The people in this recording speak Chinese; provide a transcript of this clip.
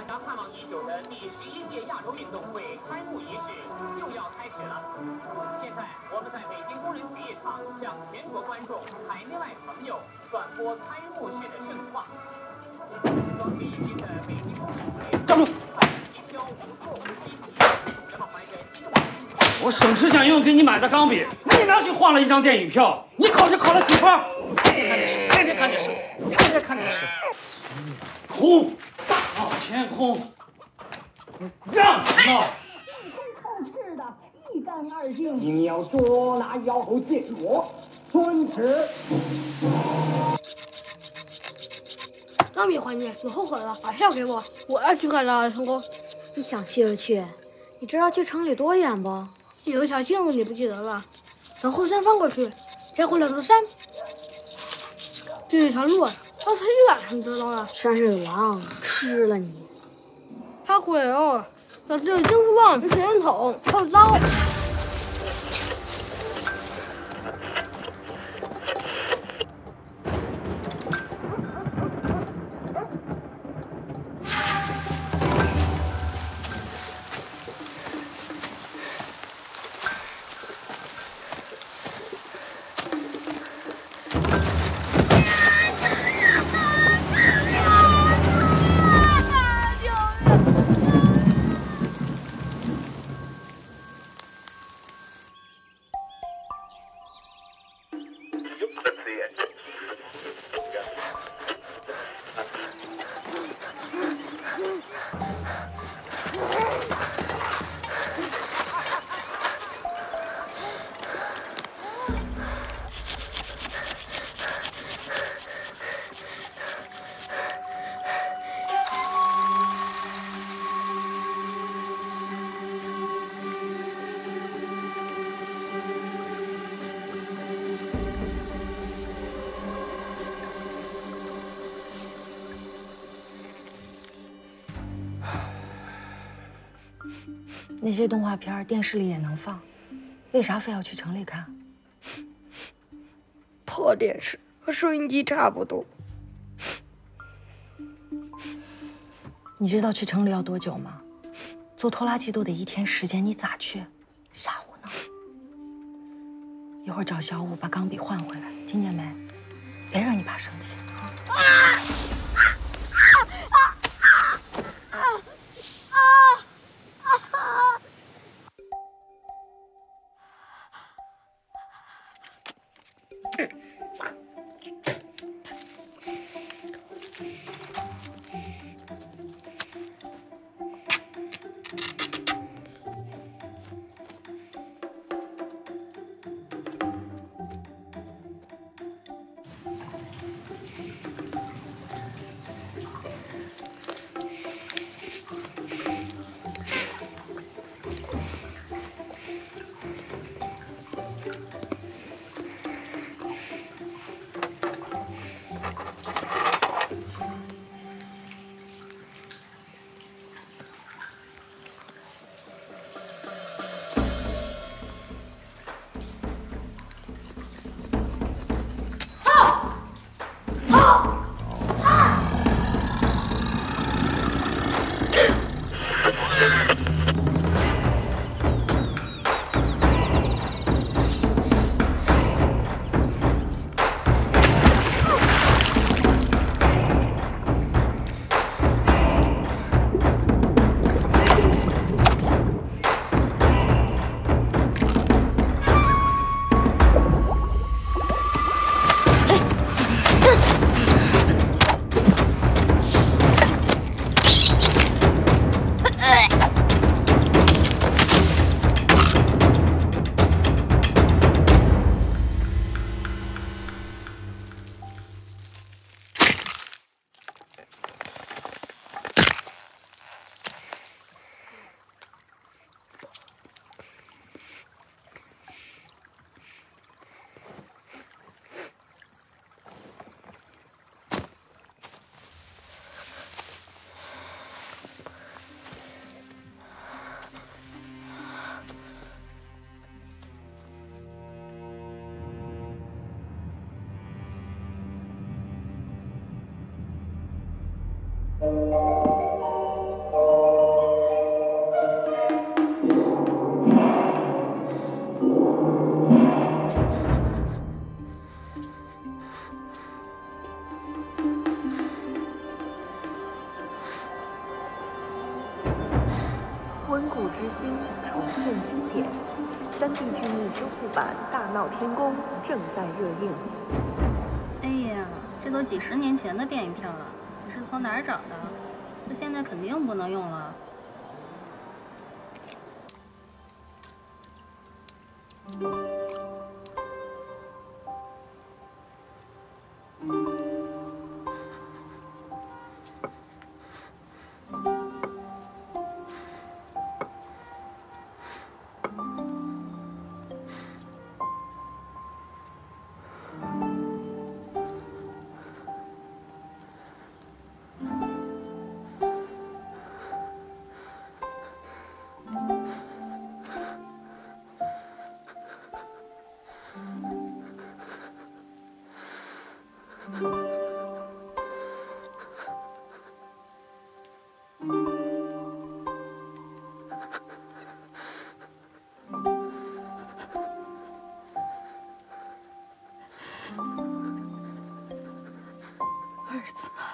大家盼望已久的第11届亚洲运动会开幕仪式就要开始了。现在我们在北京工人体育场向全国观众、海内外朋友转播开幕式的盛况。装备一新的北京工人体育场，提交无错误的信息，那么怀着激动的心情。 我省吃俭用给你买的钢笔，你拿去换了一张电影票。你考试考了几分？天天看电视，天天看电视。空，大闹天空，让你闹。 考试的一干二净，你要捉拿妖猴见我，遵旨。 钢笔还你，你后悔了，把票给我，我要去看《成功》。 你想去就去，你知道去城里多远不？ 有一条线路你不记得了？从后山翻过去，再过2座山，就有一条路，要才远才知道了。 山上有狼，吃了你。 怕鬼哦，这里有金箍棒、有手电筒，还有刀。 那些动画片电视里也能放，为啥非要去城里看？ 破电视和收音机差不多。 你知道去城里要多久吗？坐拖拉机都得1天时间，你咋去？吓唬呢？一会儿找小五把钢笔换回来，听见没？别让你爸生气。 点，3D 剧目修复版《大闹天宫》正在热映。 哎呀，这都几10年前的电影票了，你是从哪儿找的？这现在肯定不能用了。 儿子。